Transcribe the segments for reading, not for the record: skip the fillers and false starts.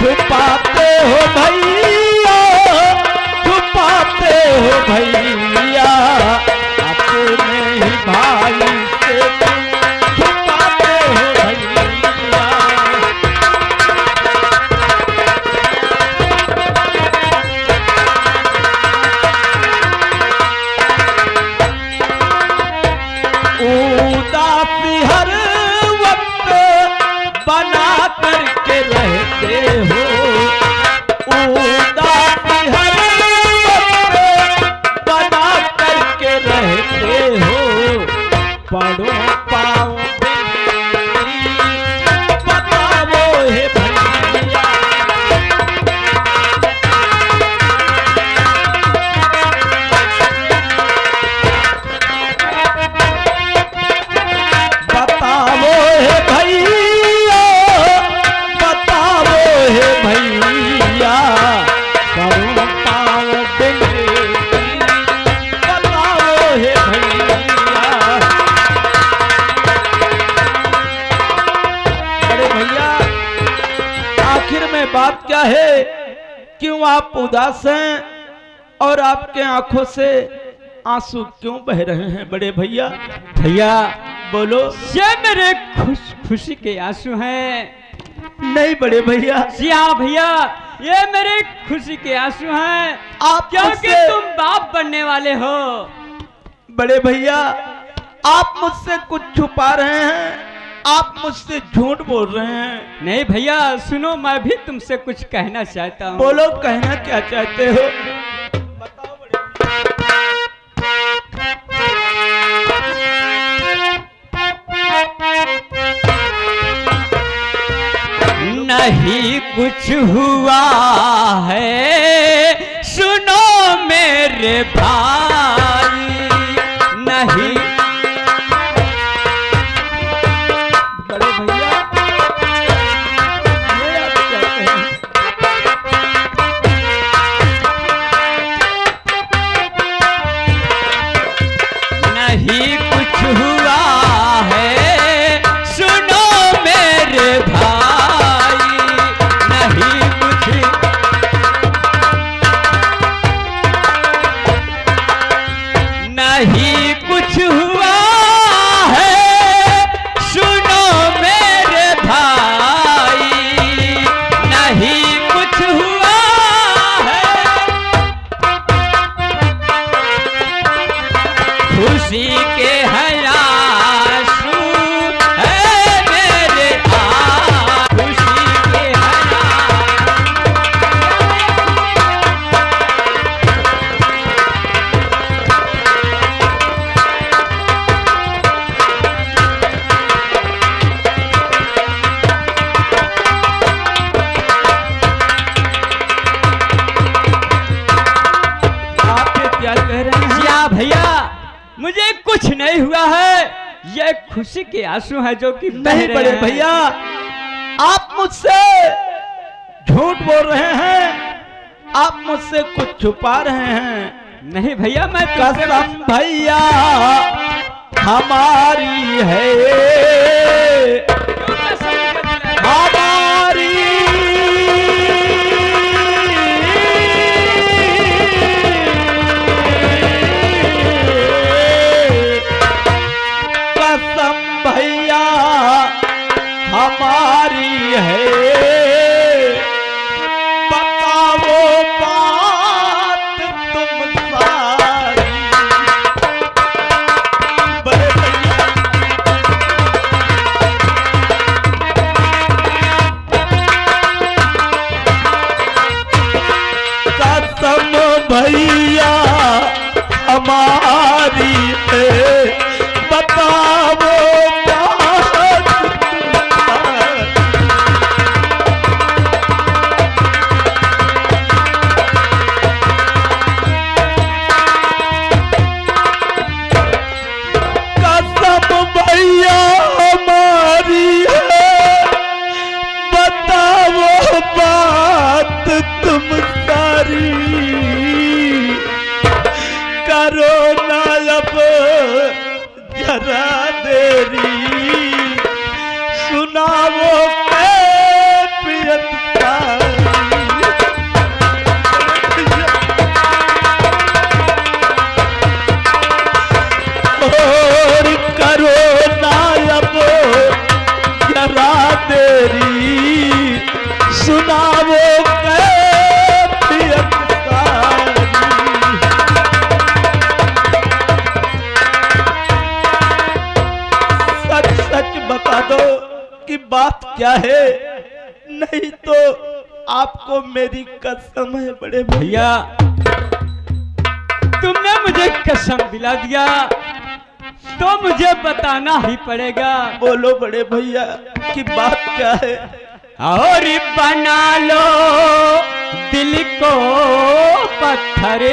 छुपाते हो भैया, छुपाते हो भैया, अपने ही भाई से छुपाते हो भैया। उदासी हर वक्त बना करके रहते हो, उदासी हर वक्त बना करके रहते हो, पढ़ो पाओ बताओ हे भैया। बताओ हे भैया, बताओ हे भैया, करो पाओ बेटी, बताओ हे भैया। अरे भैया, आखिर में बात क्या है? क्यों आप उदास हैं और आपके आंखों से आंसू क्यों बह रहे हैं बड़े भैया? भैया बोलो। ये मेरे खुशी के आंसू हैं। नहीं बड़े भैया। जी हाँ भैया, ये मेरे खुशी के आंसू हैं, आप क्योंकि तुम बाप बनने वाले हो। बड़े भैया, आप मुझसे कुछ छुपा रहे हैं, आप मुझसे झूठ बोल रहे हैं। नहीं भैया सुनो, मैं भी तुमसे कुछ कहना चाहता हूँ। बोलो, कहना क्या चाहते हो? बताओ बड़े नहीं कुछ हुआ है सुनो मेरे भाई, नहीं। बड़े भैया, ये आप क्या कह रहे हैं? नहीं कुछ हुआ है सुनो मेरे भाई, नहीं कुछ, नहीं कुछ हुआ है सुनो मेरे भाई, नहीं कुछ हुआ है। खुशी के हैं आंसू है मेरे खुशी के हैं आप ये क्या कह रहे हैं? या भैया मुझे कुछ नहीं हुआ है, ये खुशी के आंसू है जो कि बह नहीं रहे बड़े हैं। भैया, आप मुझसे झूठ बोल रहे हैं, आप मुझसे कुछ छुपा रहे हैं। नहीं भैया, मैं कसम भैया हमारी है, हमारी कसम भैया हमारी है, बताओ बात तुम सारी। बड़े भैया, कसम भैया हमारी है, बताओ बात कसम भैया हमारी है, बताओ बात तुम सारी। करो ना अब जरा देरी, सुनाओ कैफियत सारी। तेरी सुनावो कैफियत सारी। सच सच बता दो कि बात क्या है, नहीं तो आपको मेरी कसम है बड़े भैया। तुमने मुझे कसम दिला दिया तो मुझे बताना ही पड़ेगा। बोलो बड़े भैया कि बात क्या है। और बना लो दिल को पत्थरे,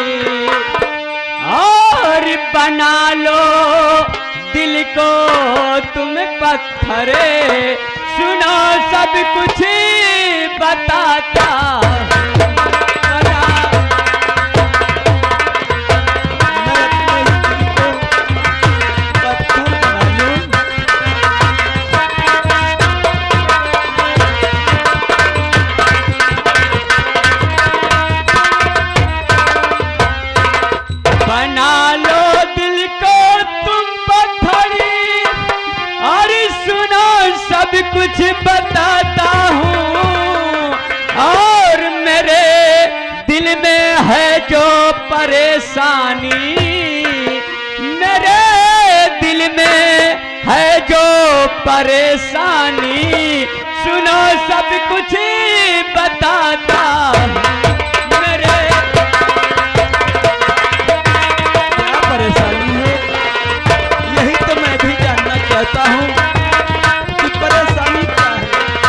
और बना लो दिल को तुम पत्थरे, सुनो सब कुछ बताता। कुछ बताता हूँ, और मेरे दिल में है जो परेशानी, मेरे दिल में है जो परेशानी, सुनो सब कुछ बताता मेरे। क्या परेशानी है, यही तो मैं भी जानना चाहता हूँ। परेशानी क्या है?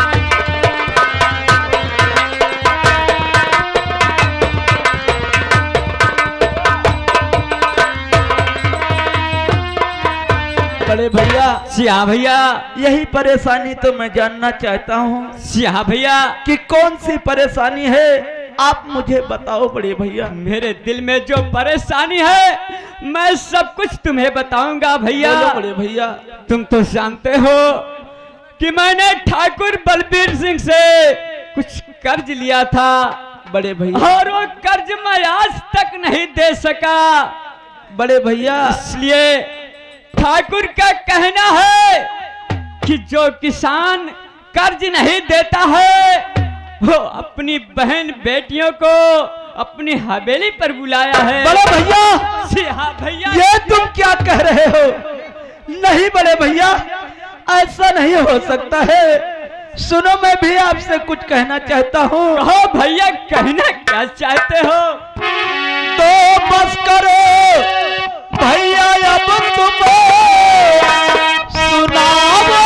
बड़े भैया, सिया भैया, यही परेशानी तो मैं जानना चाहता हूँ। सिया भैया कि कौन सी परेशानी है, आप मुझे बताओ बड़े भैया। मेरे दिल में जो परेशानी है मैं सब कुछ तुम्हें बताऊंगा भैया। बोलो बड़े भैया। तुम तो जानते हो कि मैंने ठाकुर बलबीर सिंह से कुछ कर्ज लिया था बड़े भैया, और वो कर्ज मैं आज तक नहीं दे सका बड़े भैया। इसलिए ठाकुर का कहना है कि जो किसान कर्ज नहीं देता है वो अपनी बहन बेटियों को अपनी हवेली पर बुलाया है। बड़े भैया, हाँ भैया, ये तुम क्या कह रहे हो? नहीं बड़े भैया, ऐसा नहीं हो सकता है। सुनो, मैं भी आपसे कुछ कहना चाहता हूँ। कहो भैया, कहना क्या चाहते हो? तो बस करो भैया, अब तुम्हें सुनाओ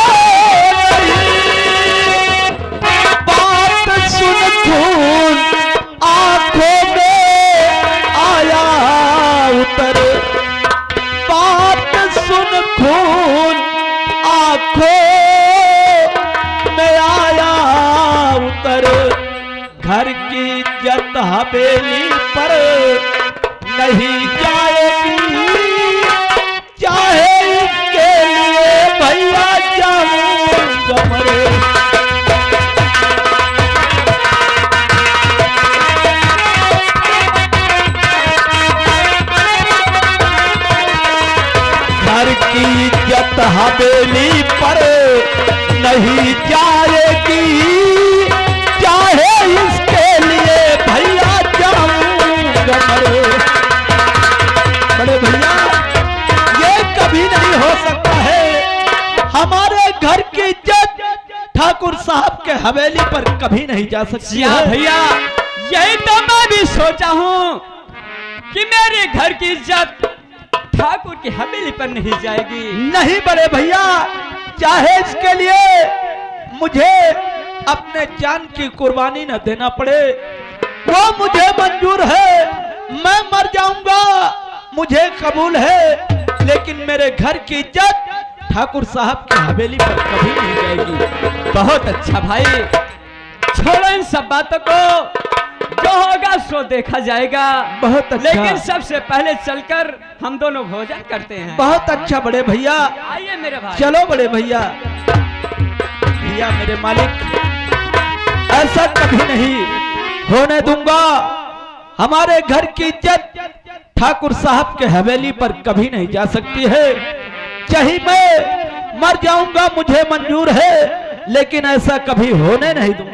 बात, सुन खून आंखों में आया उतर, बात सुन खून आंखों में आया उतर। घर की इज्जत हवेली पर नहीं जाएगी, चाहे इसके लिए भैया जाऊंगा मरे। घर की इज्जत हवेली पर नहीं जाएगी, चाहे इसके लिए भैया जाऊंगा मरे। बड़े भैया, ये कभी नहीं हो सकता है। हमारे घर की इज्जत ठाकुर साहब के हवेली पर कभी नहीं जा सकती है। भैया, यही तो मैं भी सोचा हूँ कि मेरे घर की इज्जत ठाकुर की हवेली पर नहीं जाएगी। नहीं बड़े भैया, चाहे इसके लिए मुझे अपने जान की कुर्बानी न देना पड़े, वो मुझे मंजूर है। मैं मर जाऊंगा, मुझे कबूल है, लेकिन मेरे घर की इज्जत ठाकुर साहब की हवेली पर कभी नहीं जाएगी। बहुत अच्छा भाई, छोड़ो इन सब बातों को, जो होगा सो देखा जाएगा। बहुत अच्छा, लेकिन सबसे पहले चलकर हम दोनों भोजन करते हैं। बहुत अच्छा बड़े भैया, आइए मेरे भाई। चलो बड़े भैया। भैया मेरे मालिक, ऐसा कभी नहीं होने दूंगा। हमारे घर की इज्जत ठाकुर साहब के हवेली पर कभी नहीं जा सकती है। चाहे मैं मर जाऊंगा, मुझे मंजूर है, लेकिन ऐसा कभी होने नहीं दूंगा।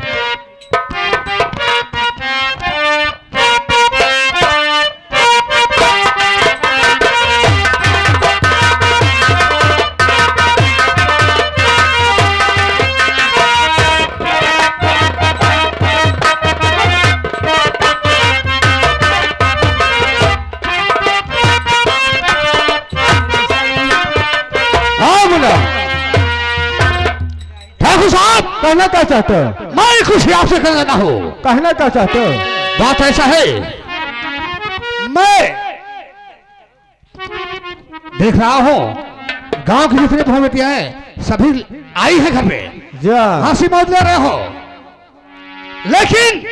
ठाकुर साहब, कहना क्या चाहते हो? मैं कुछ आपसे कहना हो। कहना क्या चाहते हो? बात ऐसा है, मैं देख रहा हूँ गांव की जितनी बहू बेटियां हैं सभी आई है घर पे, हंसी मौज ले रहे हो, लेकिन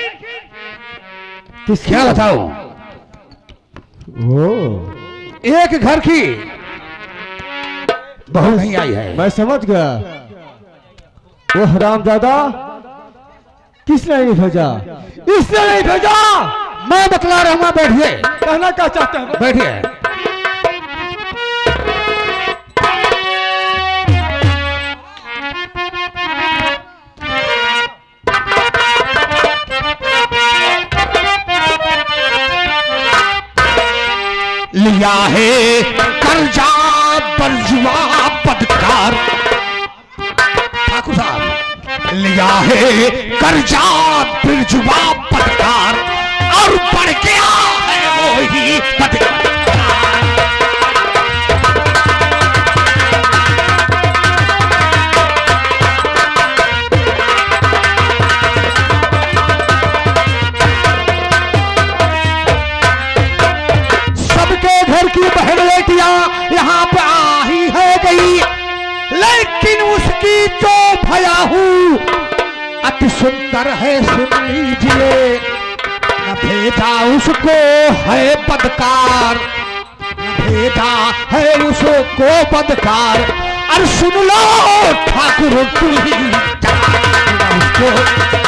क्या बताओ, एक घर की बहू नहीं आई है। मैं समझ गया, वो हरामजादा किसने नहीं भेजा? इसने नहीं भेजा। मैं बतला रहा हूं, बैठिए। कहना क्या चाहते हैं? बैठिए। लिया है कर्जा बरजुआ बदकार, ठाकुर साहब लिया है कर्जा बरजुआ बदकार, और बढ़ गया है वो ही बदकार। घर की बहन बेटियां यहाँ पे आई है गई, लेकिन उसकी जो भयाहू अति सुंदर है, सुन लीजिए, न भेजा उसको है बदकार, न भेजा है उसको बदकार। और सुन लो ठाकुर तू ही उसको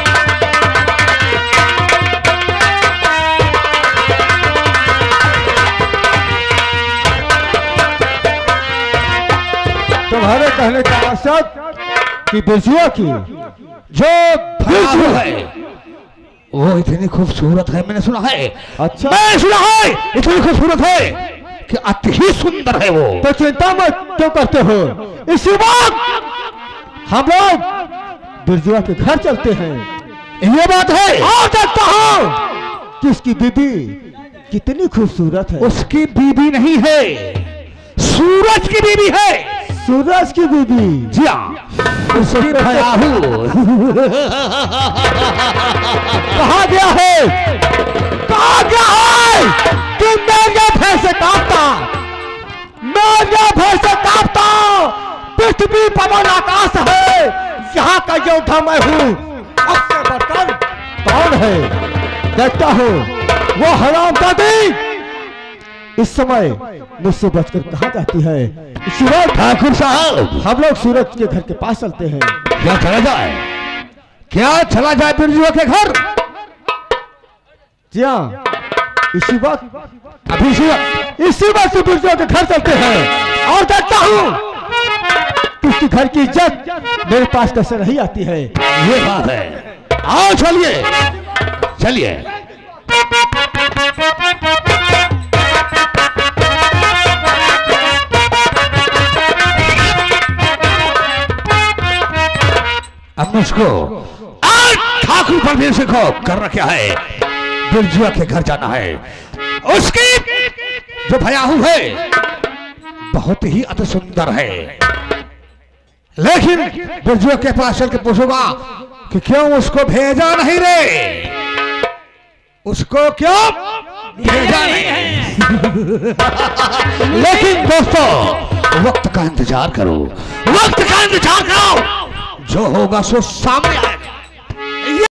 तुम्हारे कहने का मकसद कि बिरजुआ की जो भयाहू है वो इतनी खूबसूरत है, मैंने सुना है। अच्छा, मैं सुना है इतनी खूबसूरत है कि अति ही सुंदर है वो। तो चिंता मत क्यों करते हो, इसी वक्त हम लोग बिरजुआ के घर चलते हैं। ये बात है। और देखता हूं कि उसकी बीबी कितनी खूबसूरत है। उसकी बीबी नहीं है, सूरज की बीबी है। सूरज की बीबी? जी हाँ, उसकी भयाहू कहा गया है, कहा गया है कि मेरे भय से कांपता, मेरे भय से कांपता पृथ्वी पवन आकाश है, यहाँ का योद्धा मैं हूँ। उससे बढ़कर कौन है? देखता हूँ वो हरामजादी इस समय मुझसे बचकर कहाँ जाती है। सूरज ठाकुर साहब, हम लोग सूरज के घर के पास चलते हैं। क्या चला जाए? क्या चला जाए बिरजुआ के घर? जी हाँ, इसी वक्त, अभी इसी वक्त बिरजुआ के घर चलते हैं। और देखता हूँ उसके घर की इज्जत मेरे पास कैसे नहीं आती है। ये बात है। आओ चलिए चलिए। अब मुझको ठाकुर परवीर सिंह को करना क्या है? बिरजुआ के घर जाना है। उसकी जो भयाहू है बहुत ही अति सुंदर है, लेकिन बिरजुआ के पास चल के पूछूंगा कि क्यों उसको भेजा नहीं रे, उसको क्यों भेजा नहीं। लेकिन दोस्तों वक्त का इंतजार करो, वक्त का इंतजार करो, जो होगा सो सामने आएगा।